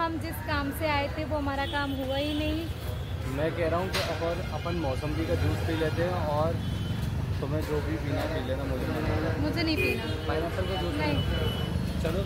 हम जिस काम से आए थे वो हमारा काम हुआ ही नहीं। मैं कह रहा हूँ कि अपन मौसम्बी का जूस पी लेते हैं और तुम्हें जो भी पीना पी लेना, मुझे नहीं पीना पाइनएप्पल का जूस नहीं। चलो।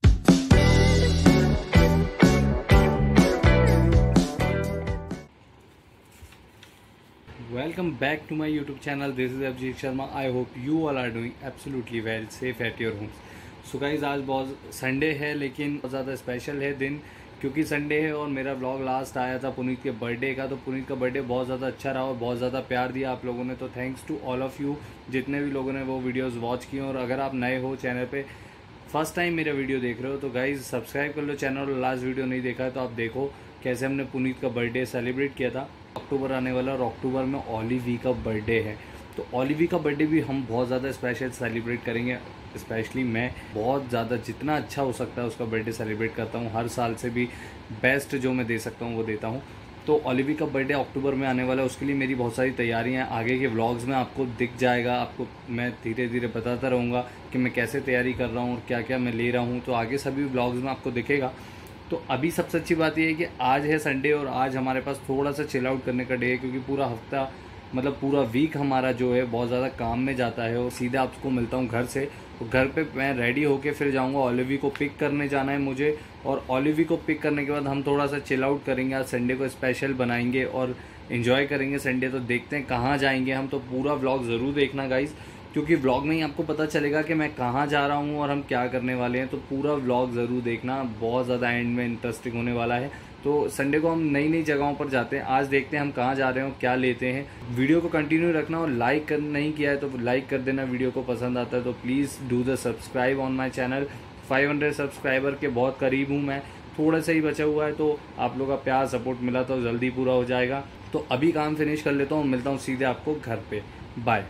Welcome back to my YouTube channel, this is Abhijeet Sharma. I hope you all are doing absolutely well, safe at your homes. So guys, आज बहुत संडे है लेकिन बहुत ज़्यादा स्पेशल है दिन, क्योंकि संडे है और मेरा व्लॉग लास्ट आया था पुनीत के बर्थडे का। तो पुनीत का बर्थडे बहुत ज़्यादा अच्छा रहा और बहुत ज़्यादा प्यार दिया आप लोगों ने। तो thanks to all of you जितने भी लोगों ने वो वीडियोज़ वॉच किए। और अगर आप नए हो चैनल पे, फर्स्ट टाइम मेरा वीडियो देख रहे हो, तो गाइज सब्सक्राइब कर लो चैनल। और लास्ट वीडियो नहीं देखा है तो आप देखो कैसे हमने पुनीत का बर्थडे सेलिब्रेट किया था। अक्टूबर आने वाला और अक्टूबर में ओलिवी का बर्थडे है, तो ओलिवी का बर्थडे भी हम बहुत ज़्यादा स्पेशल सेलिब्रेट करेंगे। स्पेशली मैं बहुत ज़्यादा जितना अच्छा हो सकता है उसका बर्थडे सेलिब्रेट करता हूँ। हर साल से भी बेस्ट जो मैं दे सकता हूँ वो देता हूँ। तो ओलिवी का बर्थडे अक्टूबर में आने वाला है, उसके लिए मेरी बहुत सारी तैयारियां हैं। आगे के व्लॉग्स में आपको दिख जाएगा, आपको मैं धीरे धीरे बताता रहूँगा कि मैं कैसे तैयारी कर रहा हूँ और क्या क्या मैं ले रहा हूँ। तो आगे सभी व्लॉग्स में आपको दिखेगा। तो अभी सबसे अच्छी बात यह है कि आज है संडे और आज हमारे पास थोड़ा सा चिल आउट करने का डे है, क्योंकि पूरा हफ्ता मतलब पूरा वीक हमारा जो है बहुत ज़्यादा काम में जाता है। और सीधे आपको मिलता हूँ घर से, तो घर पे मैं रेडी होके फिर जाऊँगा। ओलिवी को पिक करने जाना है मुझे, और ओलिवी को पिक करने के बाद हम थोड़ा सा चिल आउट करेंगे। आज संडे को स्पेशल बनाएंगे और इन्जॉय करेंगे संडे। तो देखते हैं कहाँ जाएंगे हम, तो पूरा व्लॉग ज़रूर देखना गाइज़, क्योंकि व्लॉग में ही आपको पता चलेगा कि मैं कहाँ जा रहा हूँ और हम क्या करने वाले हैं। तो पूरा व्लॉग ज़रूर देखना, बहुत ज़्यादा एंड में इंटरेस्टिंग होने वाला है। तो संडे को हम नई नई जगहों पर जाते हैं। आज देखते हैं हम कहाँ जा रहे हैं और क्या लेते हैं। वीडियो को कंटिन्यू रखना और लाइक कर नहीं किया है तो लाइक कर देना। वीडियो को पसंद आता है तो please do the subscribe on my channel. 500 subscriber के बहुत करीब हूँ मैं, थोड़ा सा ही बचा हुआ है। तो आप लोग का प्यार सपोर्ट मिला तो जल्दी पूरा हो जाएगा। तो अभी काम फिनिश कर लेता हूँ, मिलता हूँ सीधे आपको घर पे। बाय।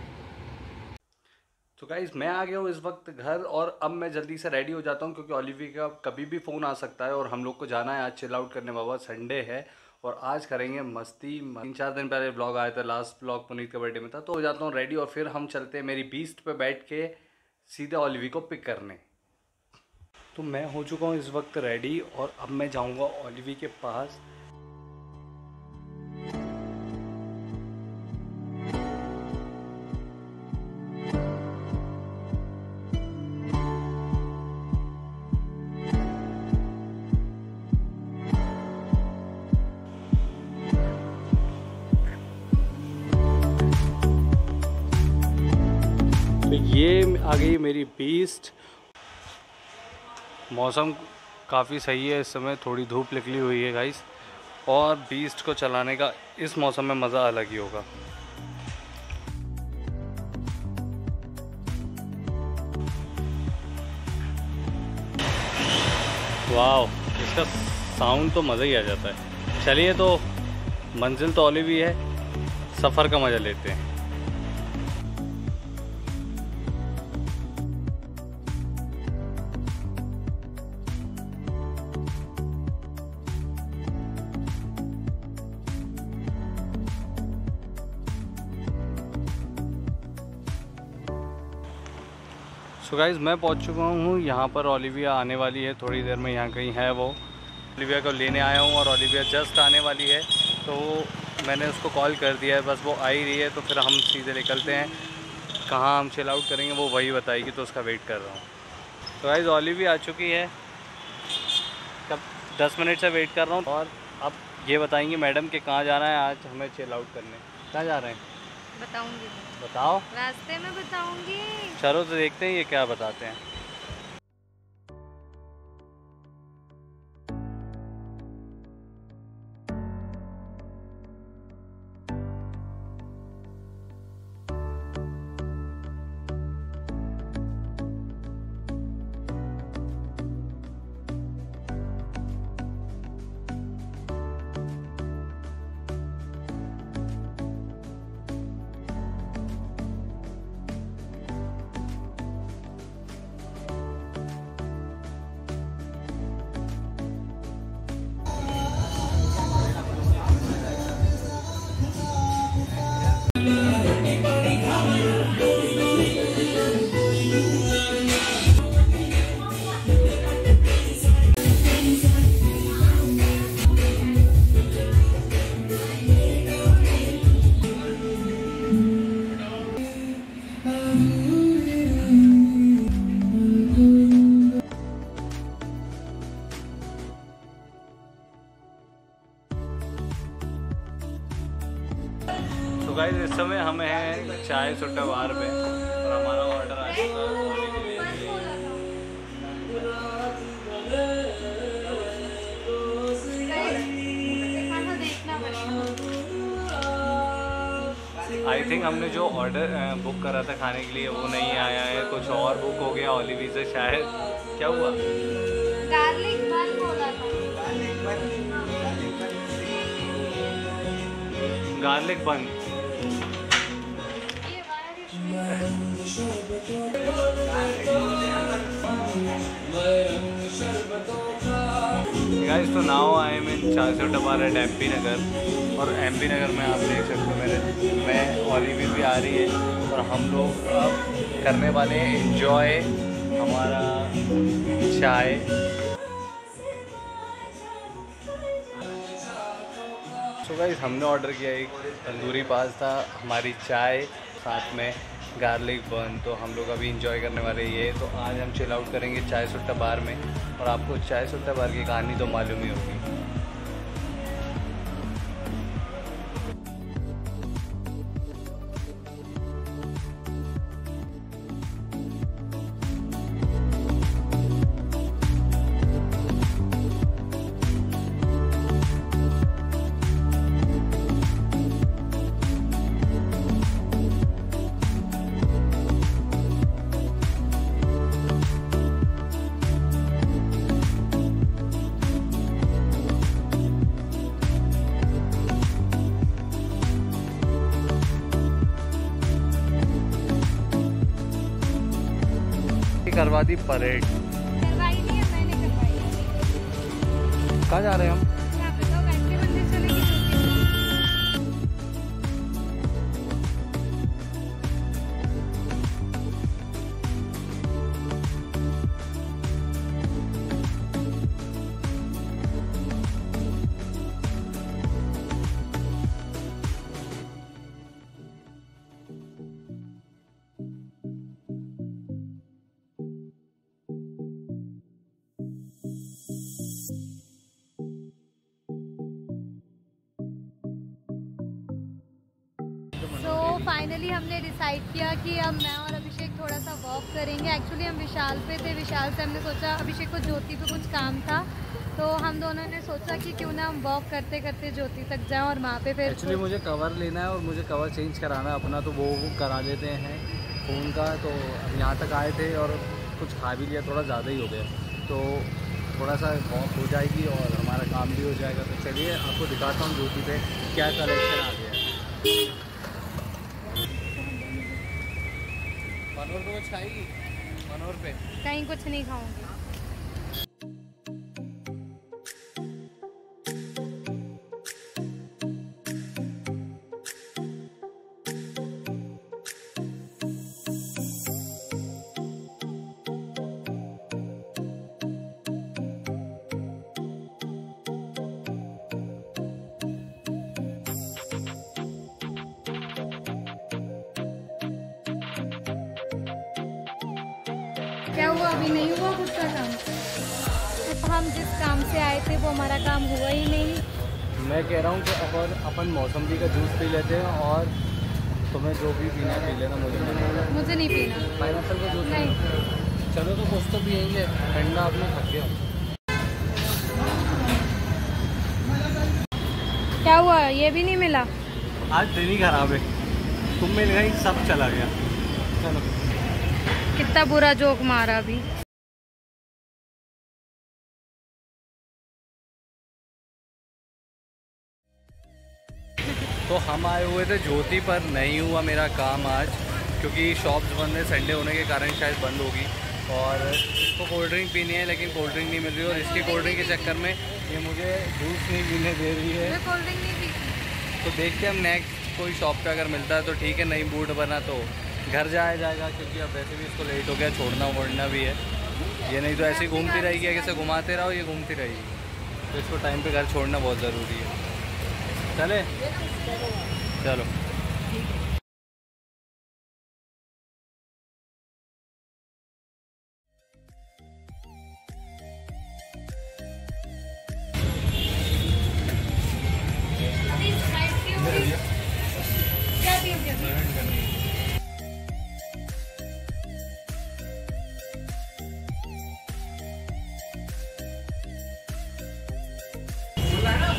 तो गाइज मैं आ गया हूँ इस वक्त घर, और अब मैं जल्दी से रेडी हो जाता हूँ, क्योंकि ओलिवी का कभी भी फ़ोन आ सकता है और हम लोग को जाना है आज चिल आउट करने। बाबा संडे है और आज करेंगे मस्ती। 3-4 दिन पहले ब्लॉग आया था, लास्ट ब्लॉग पुनीत के बर्थडे में था। तो हो जाता हूँ रेडी और फिर हम चलते हैं मेरी बीस्ट पे बैठ के सीधे ओलिवी को पिक करने। तो मैं हो चुका हूँ इस वक्त रेडी और अब मैं जाऊँगा ओलिवी के पास। तो ये आ गई मेरी बीस्ट। मौसम काफ़ी सही है इस समय, थोड़ी धूप निकली हुई है गाइस, और बीस्ट को चलाने का इस मौसम में मज़ा अलग ही होगा। वाह, इसका साउंड तो मज़ा ही आ जाता है। चलिए, तो मंजिल तो ओलिवी है, सफ़र का मज़ा लेते हैं। सो गाइज़ मैं पहुंच चुका हूँ यहाँ पर। ओलिविया आने वाली है थोड़ी देर में, यहाँ कहीं है वो। ओलिविया को लेने आया हूँ और ओलिविया जस्ट आने वाली है, तो मैंने उसको कॉल कर दिया है, बस वो आ ही रही है। तो फिर हम सीधे निकलते हैं। कहाँ हम चिल आउट करेंगे वो वही बताएगी, तो उसका वेट कर रहा हूँ। तो गाइज़ ओलिविया आ चुकी है, कब 10 मिनट से वेट कर रहा हूँ। और अब ये बताएंगी मैडम कि कहाँ जाना है आज हमें चिल आउट करने। कहाँ जा रहे हैं बताऊंगी, बताओ, रास्ते में बताऊंगी। चलो तो देखते हैं ये क्या बताते हैं। तो गाइस इस समय हम हैं चाय सुट्टा बार पे और हमारा ऑर्डर आ चुका है। आई थिंक हमने जो ऑर्डर बुक करा था खाने के लिए वो नहीं आया है, कुछ और बुक हो गया ओलिवी से शायद। क्या हुआ? गार्लिक बन बोला था। गार्लिक बन। गाइस तो नाउ आई एम इन चाय सुट्टा बार एट MP नगर और MP नगर में आप देख सकते हो मैं ओलिवी भी आ रही है और हम लोग अब करने वाले हैं एंजॉय हमारा चाय। तो गाइस हमने ऑर्डर किया एक तंदूरी पास्ता, हमारी चाय, साथ में गार्लिक बन। तो हम लोग अभी इंजॉय करने वाले ये। तो आज हम चिल आउट करेंगे चाय सुट्टा बार में और आपको चाय सुट्टा बार की कहानी तो मालूम ही होगी। करवा दी परेड। करवाई नहीं है, मैंने करवाई है। कहाँ जा रहे हैं हम? यहाँ पे तो घंटे मंदिर चलेगी फाइनली हमने डिसाइड किया कि अब मैं और अभिषेक थोड़ा सा वॉक करेंगे। एक्चुअली हम विशाल पे थे, विशाल से हमने सोचा अभिषेक को ज्योति पे कुछ काम था तो हम दोनों ने सोचा कि क्यों ना हम वॉक करते करते ज्योति तक जाएं और वहाँ पे फिर एक्चुअली मुझे कवर लेना है और मुझे कवर चेंज कराना है अपना, तो वो करा लेते हैं फ़ोन का। तो यहाँ तक आए थे और कुछ खा भी लिया, थोड़ा ज़्यादा ही हो गया, तो थोड़ा सा वॉक हो जाएगी और हमारा काम भी हो जाएगा। तो चलिए आपको दिखाता हूँ ज्योति पे क्या कलेक्शन आ गया है। मनोर को कुछ खाएगी? मनोर पे कहीं कुछ नहीं खाऊंगी। क्या हुआ? अभी नहीं हुआ खुद का काम? तो हम जिस काम से आए थे वो हमारा काम हुआ ही नहीं। मैं कह रहा हूँ कि अपन मौसम्बी का जूस पी लेते हैं और तुम्हें जो भी पीना है पी लेना, मुझे नहीं पीना। पाइनएप्पल का जूस नहीं। चलो तो कुछ तो पियेंगे, ठंडा अपने थक गया। क्या हुआ? ये भी नहीं मिला? आज दिन ही खराब है, तुम मिल गई सब चला गया। चलो कितना बुरा जोक मारा अभी। तो हम आए हुए थे ज्योति पर, नहीं हुआ मेरा काम आज क्योंकि शॉप्स बंद है, संडे होने के कारण शायद बंद होगी। और इसको कोल्ड ड्रिंक पीनी है लेकिन कोल्ड ड्रिंक नहीं मिल रही और इसकी कोल्ड ड्रिंक के चक्कर में ये मुझे जूस नहीं पीने दे रही है। कोल्ड ड्रिंक नहीं पीती। तो देखते हैं हम नेक्स्ट कोई शॉप पे अगर मिलता है तो ठीक है, नहीं मूड बना तो घर जाया जाएगा क्योंकि अब वैसे भी इसको लेट हो गया, छोड़ना वोड़ना भी है। ये नहीं तो ऐसे ही घूमती रहेगी, ऐसे घुमाते रहो ये घूमती रहेगी, तो इसको टाइम पे घर छोड़ना बहुत ज़रूरी है। चले चलो।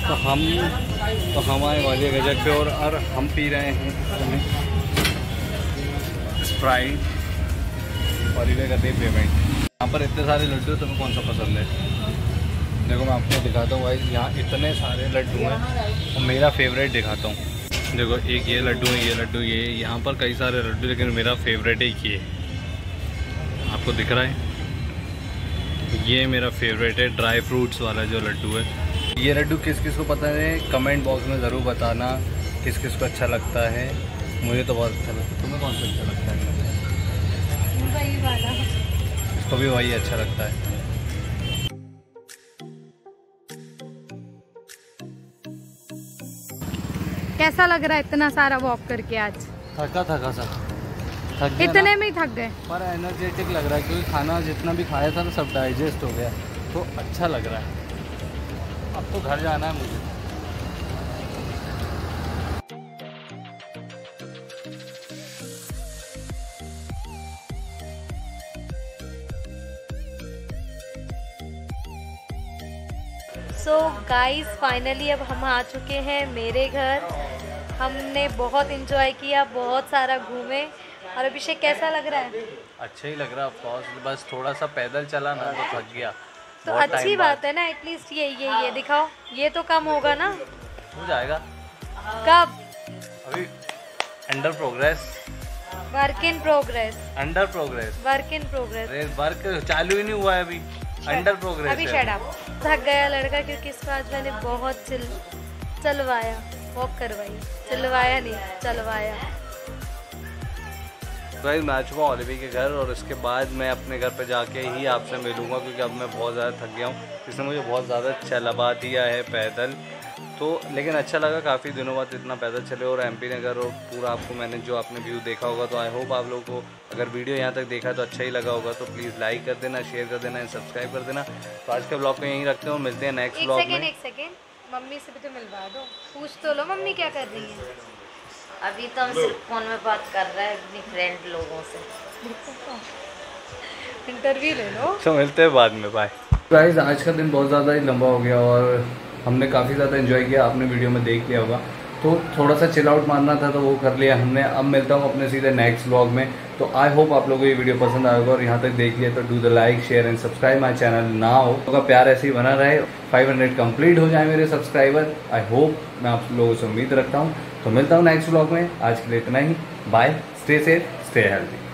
तो हम आए वाले गजक पे और हम पी रहे हैं स्प्राइट और इधर करते हैं पेमेंट। यहाँ पर इतने सारे लड्डू, तुम्हें कौन सा पसंद है? देखो मैं आपको दिखाता हूँ भाई, यहाँ इतने सारे लड्डू हैं और मेरा फेवरेट दिखाता हूँ। देखो एक ये लड्डू है, ये लड्डू, ये यहाँ पर कई सारे लड्डू, लेकिन मेरा फेवरेट एक ये आपको दिख रहा है, ये मेरा फेवरेट है ड्राई फ्रूट्स वाला जो लड्डू है। ये लड्डू किस किस को पता है कमेंट बॉक्स में ज़रूर बताना, किस किस को अच्छा लगता है। मुझे तो बहुत अच्छा लगता है, तुम्हें कौन सा अच्छा लगता है? वही वाला, इसको भी वही अच्छा लगता है। कैसा लग रहा है इतना सारा वॉक करके आज? थका सा थक गया इतने में ही थक गए, पर एनर्जेटिक लग रहा है क्योंकि खाना जितना भी खाया था ना सब डाइजेस्ट हो गया, तो अच्छा लग रहा है। अब तो घर जाना है मुझे। सो गाइस फाइनली अब हम आ चुके हैं मेरे घर। हमने बहुत इंजॉय किया, बहुत सारा घूमे। और अभिषेक कैसा लग रहा है? अच्छा ही लग रहा है ऑफकोर्स, बस थोड़ा सा पैदल चला ना तो थक गया। तो अच्छी बात है ना, एटलीस्ट ये दिखाओ, ये तो कम होगा ना? हो जाएगा। कब? अभी under progress, work in progress, under progress, work in progress. अरे वर्क चालू ही नहीं हुआ है अभी, अंडर प्रोग्रेस अभी शट अप। थक गया लड़का क्योंकि इसको आज मैंने बहुत चलवाया, वॉक करवाई, चलवाया नहीं चलवाया। गाइस मैं आ चुका हूँ ओलिवी के घर और इसके बाद मैं अपने घर पे जाके ही आपसे मिलूँगा क्योंकि अब मैं बहुत ज़्यादा थक गया हूँ। इसने मुझे बहुत ज़्यादा चलवा दिया है पैदल, तो लेकिन अच्छा लगा काफ़ी दिनों बाद इतना पैदल चले। और एमपी नगर और पूरा आपको मैंने जो आपने व्यू देखा होगा, तो आई होप आप लोगों को अगर वीडियो यहाँ तक देखा तो अच्छा ही लगा होगा। तो प्लीज़ लाइक कर देना, शेयर कर देना एंड सब्सक्राइब कर देना। तो आज के ब्लॉग को यहीं रखते हैं और मिलते हैं नेक्स्ट ब्लॉग में। एक सेकेंड, मम्मी से भी तो मिलवा दो, पूछ तो लो मम्मी क्या कर रही है। अभी तो हम सिर्फ फोन में बात कर रहे हैं अपनी फ्रेंड लोगों से। इंटरव्यू ले लो। तो मिलते हैं बाद में, बाय। गाइस आज का दिन बहुत ज़्यादा ही लंबा हो गया और हमने काफ़ी ज़्यादा एंजॉय किया, आपने वीडियो में देख लिया होगा। तो थोड़ा सा चिल आउट मारना था तो वो कर लिया हमने। अब मिलता हूँ अपने सीधे नेक्स्ट व्लॉग में। तो आई होप आप लोगों को ये वीडियो पसंद आएगा और यहाँ तक देख लिया तो do the like share and subscribe my channel now. तो प्यार ऐसे ही बना रहे, 500 कंप्लीट हो जाए मेरे सब्सक्राइबर। आई होप, मैं आप लोगों से उम्मीद रखता हूँ। तो मिलता हूँ नेक्स्ट व्लॉग में, आज के लिए इतना ही। Bye, stay safe, stay healthy.